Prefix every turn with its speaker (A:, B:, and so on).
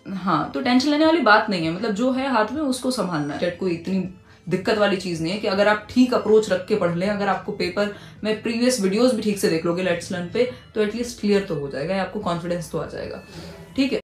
A: हाँ, तो टेंशन लेने वाली बात नहीं है, मतलब जो है हाथ में उसको संभालना है। कोई इतनी दिक्कत वाली चीज नहीं है कि अगर आप ठीक अप्रोच रख के पढ़ लें, अगर आपको पेपर में प्रीवियस वीडियोस भी ठीक से देख लोगे लेट्स लर्न पे, तो एटलीस्ट क्लियर तो हो जाएगा, आपको कॉन्फिडेंस तो आ जाएगा। ठीक है।